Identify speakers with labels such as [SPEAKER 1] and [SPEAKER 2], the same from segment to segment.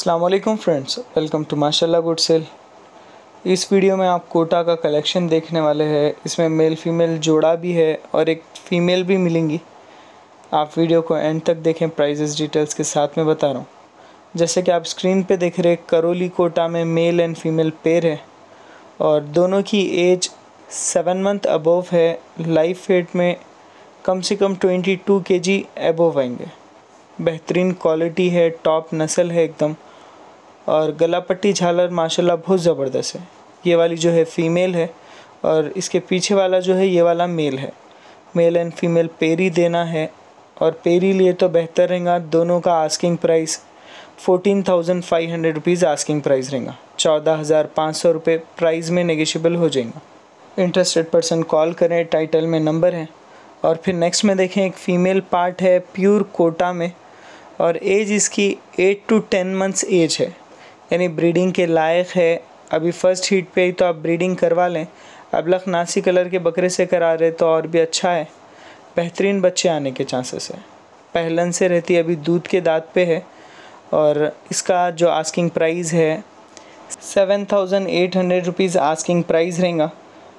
[SPEAKER 1] अस्सलाम वालेकुम friends, welcome to माशाल्लाह गुड सेल। इस वीडियो में आप कोटा का कलेक्शन देखने वाले हैं। इसमें मेल फीमेल जोड़ा भी है और एक फ़ीमेल भी मिलेंगी। आप वीडियो को एंड तक देखें, प्राइजेस डिटेल्स के साथ में बता रहा हूँ। जैसे कि आप स्क्रीन पे देख रहे हैं, करोली कोटा में मेल एंड फीमेल पेयर है और दोनों की एज 7 मंथ अबोव है। लाइव वेट में कम से कम 22 kg अबोव आएंगे। बेहतरीन क्वालिटी है, टॉप नस्ल है एकदम। और गला पट्टी झालर माशाल्लाह बहुत ज़बरदस्त है। ये वाली जो है फ़ीमेल है और इसके पीछे वाला जो है ये वाला मेल है। मेल एंड फीमेल पेरी देना है और पेरी लिए तो बेहतर रहेगा। दोनों का asking price 14,500 rupees asking price रहेगा। 14,500 रुपये प्राइस में नेगोशिएबल हो जाएगा। इंटरेस्टेड पर्सन कॉल करें, टाइटल में नंबर है। और फिर नेक्स्ट में देखें, एक फ़ीमेल पार्ट है प्योर कोटा में और एज इसकी 8 to 10 मंथ्स एज है, यानी ब्रीडिंग के लायक है। अभी फ़र्स्ट हीट पे ही तो आप ब्रीडिंग करवा लें। अबलख नासी कलर के बकरे से करा रहे तो और भी अच्छा है। बेहतरीन बच्चे आने के चांसेस है। पहलन से रहती, अभी दूध के दाँत पे है। और इसका जो आस्किंग प्राइस है 7,800 रुपीज़ आस्किंग प्राइस रहेगा।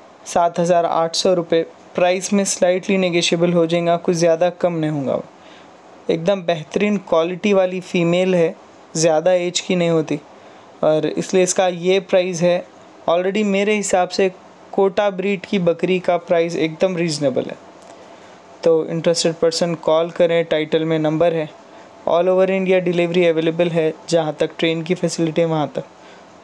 [SPEAKER 1] 7,800 रुपये प्राइस में स्लाइटली नेगोशिएबल हो जाएगा, कुछ ज़्यादा कम नहीं होगा। एकदम बेहतरीन क्वालिटी वाली फ़ीमेल है, ज़्यादा एज की नहीं होती और इसलिए इसका ये प्राइस है। ऑलरेडी मेरे हिसाब से कोटा ब्रीड की बकरी का प्राइस एकदम रीज़नेबल है। तो इंटरेस्टेड पर्सन कॉल करें, टाइटल में नंबर है। All over India delivery available है, जहाँ तक ट्रेन की फैसिलिटी है वहाँ तक।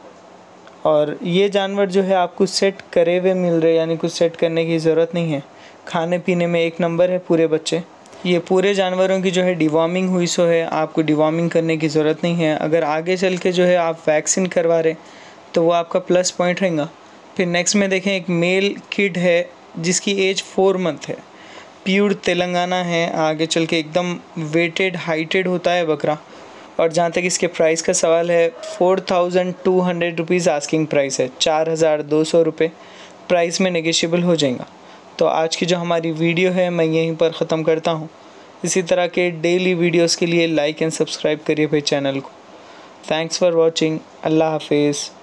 [SPEAKER 1] और ये जानवर जो है आपको सेट करे हुए मिल रहे, यानी कुछ सेट करने की ज़रूरत नहीं है। खाने पीने में एक नंबर है पूरे बच्चे। ये पूरे जानवरों की जो है डिवॉर्मिंग हुई सो है, आपको डिवॉर्मिंग करने की ज़रूरत नहीं है। अगर आगे चल के जो है आप वैक्सीन करवा रहे तो वो आपका प्लस पॉइंट रहेगा। फिर नेक्स्ट में देखें, एक मेल किड है जिसकी एज 4 मंथ है। प्योर तेलंगाना है। आगे चल के एकदम वेटेड हाइटेड होता है बकरा। और जहाँ तक इसके प्राइस का सवाल है, 4,200 रुपीज़ आस्किंग प्राइस है। 4,200 रुपये प्राइस में नेगोशिएबल हो जाएगा। तो आज की जो हमारी वीडियो है मैं यहीं पर ख़त्म करता हूँ। इसी तरह के डेली वीडियोस के लिए लाइक एंड सब्सक्राइब करिए भाई चैनल को। Thanks for watching. अल्लाह हाफिज़।